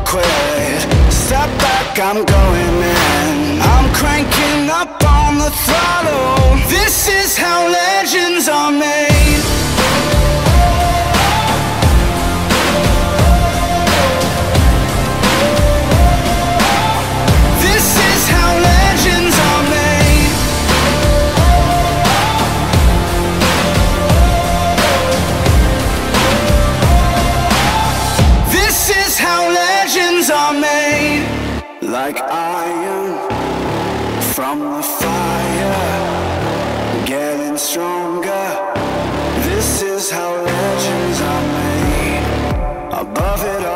quit. Step back, I'm going in. I'm cranking up on the throttle. This is how legends are made. This is how legends are made. This is how legends are made. Like iron from the fire, getting stronger. This is how legends are made. Above it all.